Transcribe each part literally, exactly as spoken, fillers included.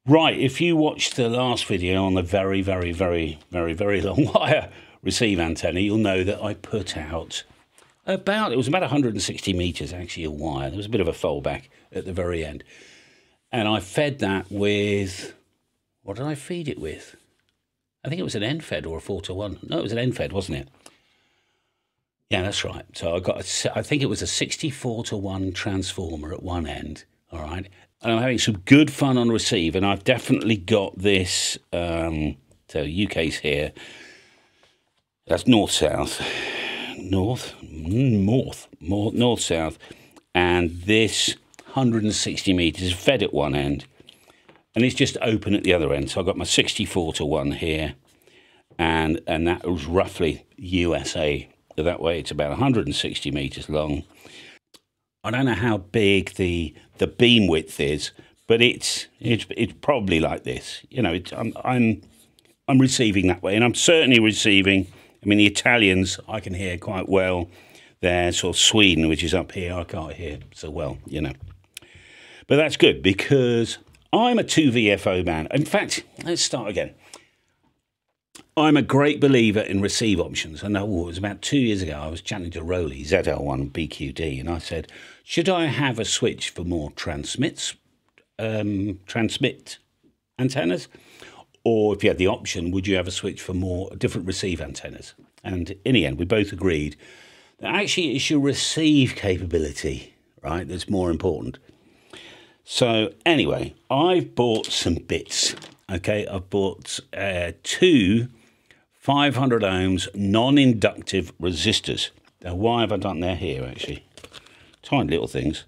Right, if you watched the last video on the very, very, very, very, very long wire receive antenna, you'll know that I put out about, it was about one hundred sixty metres actually of wire. There was a bit of a foldback at the very end. And I fed that with, what did I feed it with? I think it was an end fed or a four to one. No, it was an end fed, wasn't it? Yeah, that's right. So I got, a, I think it was a sixty-four to one transformer at one end, all right? And I'm having some good fun on receive, and I've definitely got this, um, so U K's here. That's north-south, north, north, north, north-south, and this one hundred sixty metres fed at one end, and it's just open at the other end. So I've got my sixty-four to one here, and, and that was roughly U S A. So that way it's about one hundred sixty metres long. I don't know how big the the beam width is, but it's it's it's probably like this. You know, it's, I'm I'm I'm receiving that way, and I'm certainly receiving. I mean, the Italians I can hear quite well. There, sort of Sweden, which is up here, I can't hear so well. You know, but that's good because I'm a two V F O man. In fact, let's start again. I'm a great believer in receive options. I know it was about two years ago, I was chatting to Rolly, Z L one B Q D, and I said, should I have a switch for more transmits, um, transmit antennas? Or if you had the option, would you have a switch for more different receive antennas? And in the end, we both agreed that actually it's your receive capability, right, that's more important. So anyway, I've bought some bits, okay? I've bought uh, two five hundred ohms non-inductive resistors. Now, why have I done that here, actually? Tiny little things.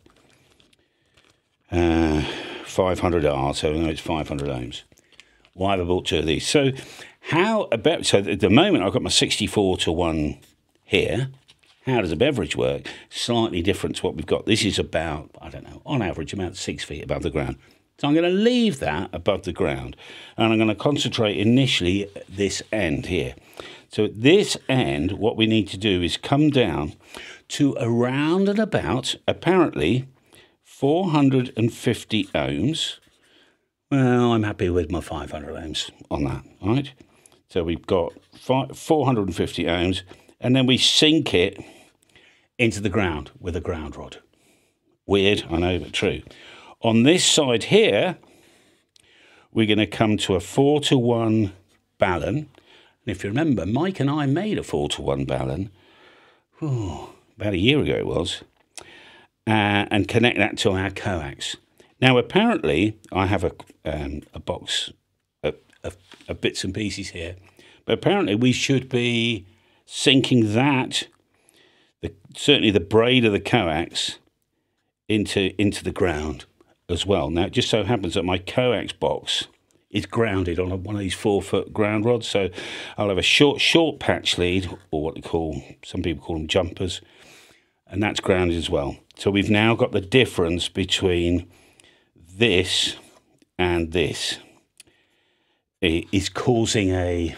Uh, five hundred R, so I know it's five hundred ohms. Why have I bought two of these? So how about, so at the moment I've got my sixty-four to one here. How does a Beverage work? Slightly different to what we've got. This is about, I don't know, on average about six feet above the ground. So I'm going to leave that above the ground, and I'm going to concentrate initially at this end here. So at this end, what we need to do is come down to around and about, apparently, four hundred fifty ohms. Well, I'm happy with my five hundred ohms on that, all right? So we've got four hundred fifty ohms, and then we sink it into the ground with a ground rod. Weird, I know, but true. On this side here, we're going to come to a four to one balun. And if you remember, Mike and I made a four to one balun, whew, about a year ago it was, uh, and connect that to our coax. Now, apparently, I have a, um, a box of, of, of bits and pieces here, but apparently we should be sinking that, the, certainly the braid of the coax, into, into the ground as well. Now, it just so happens that my coax box is grounded on a, one of these four-foot ground rods, so I'll have a short, short patch lead, or what they call, some people call them jumpers, and that's grounded as well. So we've now got the difference between this and this. It is causing a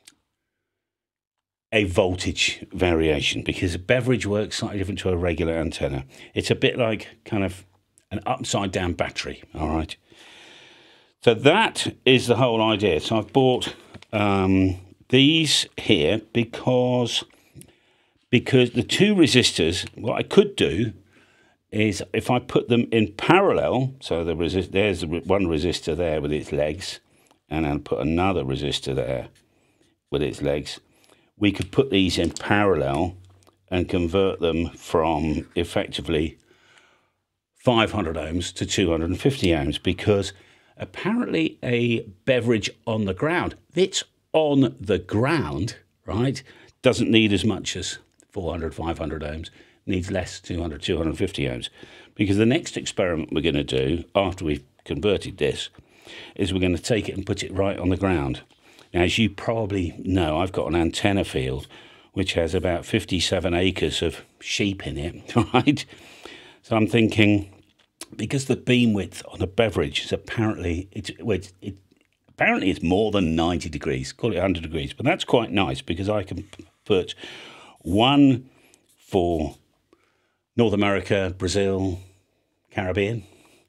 a voltage variation because a Beverage works slightly different to a regular antenna. It's a bit like kind of an upside down battery, all right? So that is the whole idea. So I've bought um, these here because, because the two resistors, what I could do is if I put them in parallel, so the resist there's one resistor there with its legs, and I'll put another resistor there with its legs, we could put these in parallel and convert them from effectively five hundred ohms to two hundred fifty ohms, because apparently a Beverage on the ground, it's on the ground, right, doesn't need as much as four hundred, five hundred ohms, needs less, two hundred, two hundred fifty ohms. Because the next experiment we're going to do, after we've converted this, is we're going to take it and put it right on the ground. Now, as you probably know, I've got an antenna field which has about fifty-seven acres of sheep in it, right? So I'm thinking, because the beam width on a Beverage is apparently, it's, well, it's, it, apparently it's more than ninety degrees, call it one hundred degrees, but that's quite nice because I can put one for North America, Brazil, Caribbean,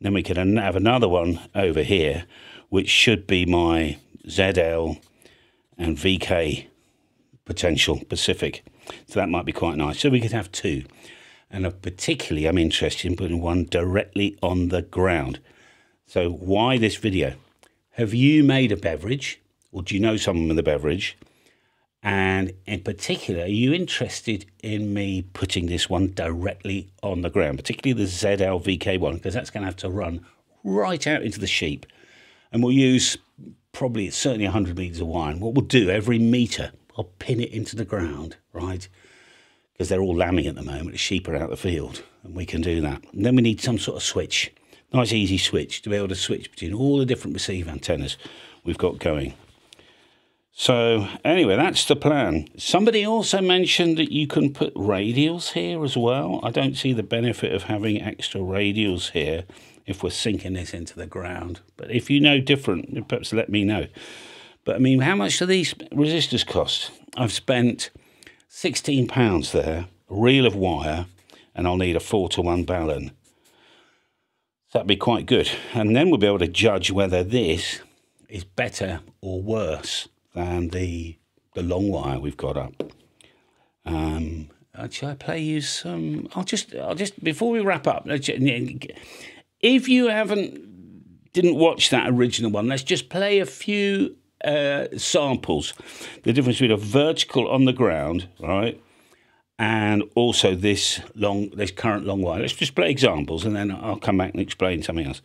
Then we can have another one over here, which should be my Z L and V K potential Pacific. So that might be quite nice. So we could have two. And particularly, I'm interested in putting one directly on the ground. So why this video? Have you made a beverage, or do you know someone with a beverage? And in particular, are you interested in me putting this one directly on the ground, particularly the Z L V K one, because that's going to have to run right out into the sheep. And we'll use probably, certainly one hundred metres of wire. And what we'll do, every metre, I'll pin it into the ground, right? Because they're all lambing at the moment. The sheep are out the field, and we can do that. And then we need some sort of switch, nice easy switch, to be able to switch between all the different receive antennas we've got going. So anyway, that's the plan. Somebody also mentioned that you can put radials here as well. I don't see the benefit of having extra radials here if we're sinking this into the ground. But if you know different, perhaps let me know. But I mean, how much do these resistors cost? I've spent sixteen pounds there, a reel of wire, and I'll need a four to one balun. That'd be quite good. And then we'll be able to judge whether this is better or worse than the the long wire we've got up. Um, should I play you some? I'll just, I'll just before we wrap up. If you haven't, didn't watch that original one, let's just play a few uh, samples. The difference between a vertical on the ground, right, and also this long, this current long wire. Let's just play examples, and then I'll come back and explain something else.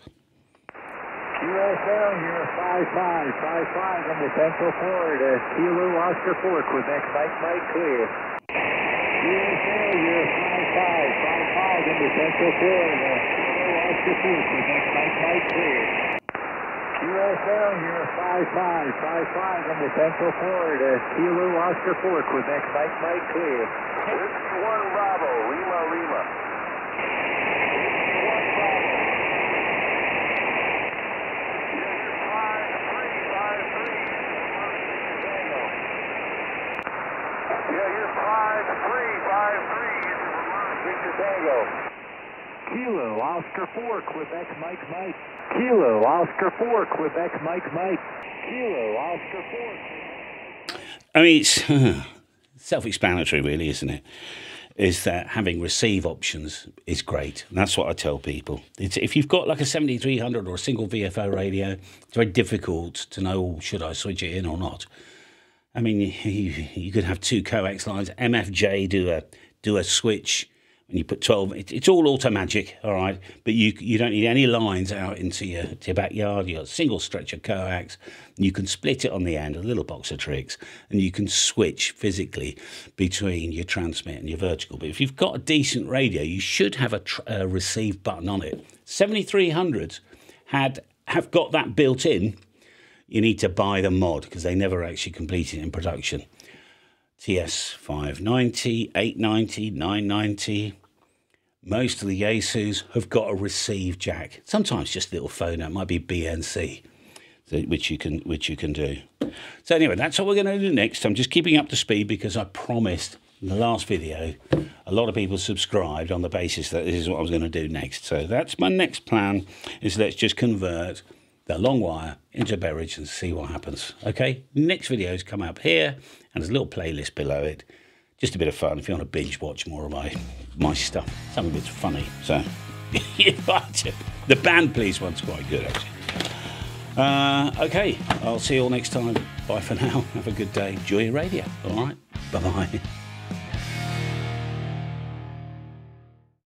five five, five five on the Central Florida, Kilo Oscar four, Quebec, Mike, Mike, clear. U S A, you're five five, five five on the Central Florida, Kilo Oscar four, Quebec, Mike, Mike, clear. U S A, you're five five, five five on the Central Florida, Kilo Oscar four, Quebec, Mike, Mike, clear. Whiskey one Bravo, Lima, Lima. Kilo, Oscar four, Quebec, Mike, Mike. Kilo, Oscar four, Quebec, Mike, Mike. Kilo, Oscar four. I mean, it's uh, self-explanatory, really, isn't it? Is that having receive options is great. And that's what I tell people. It's, if you've got like a seventy-three hundred or a single V F O radio, it's very difficult to know, should I switch it in or not? I mean, you, you could have two coax lines, M F J do a do a switch, and you put twelve. It, it's all auto magic, all right. But you you don't need any lines out into your, to your backyard. You got a single stretch of coax, and you can split it on the end, a little box of tricks, and you can switch physically between your transmit and your vertical. But if you've got a decent radio, you should have a, tr a receive button on it. seventy-three hundreds had have got that built in. You need to buy the mod because they never actually completed it in production. T S five ninety, eight ninety, nine ninety. Most of the Yaesus have got a receive jack. Sometimes just a little phone. It might be B N C, which you can which you can do. So anyway, that's what we're going to do next. I'm just keeping up to speed because I promised in the last video a lot of people subscribed on the basis that this is what I was going to do next. So that's my next plan. Is let's just convert the long wire into Beverage and see what happens. Okay, next videos come up here, and there's a little playlist below it. Just a bit of fun if you want to binge watch more of my my stuff. Some of it's funny, so you like it. The Band Please one's quite good, actually. Uh, okay, I'll see you all next time. Bye for now. Have a good day. Enjoy your radio. All right, bye bye.